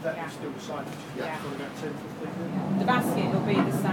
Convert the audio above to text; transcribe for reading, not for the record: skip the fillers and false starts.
that is still the same, which is probably about 10, 15 minutes. The basket will be the